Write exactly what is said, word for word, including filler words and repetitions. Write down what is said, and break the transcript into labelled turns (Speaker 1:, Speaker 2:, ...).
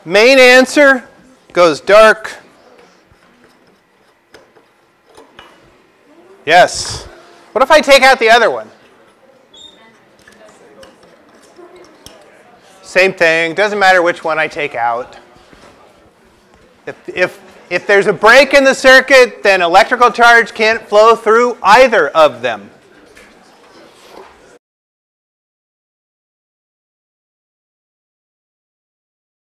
Speaker 1: Main answer goes dark. Yes. What if I take out the other one? Same thing. Doesn't matter which one I take out. If, if, if there's a break in the circuit, then electrical charge can't flow through either of them.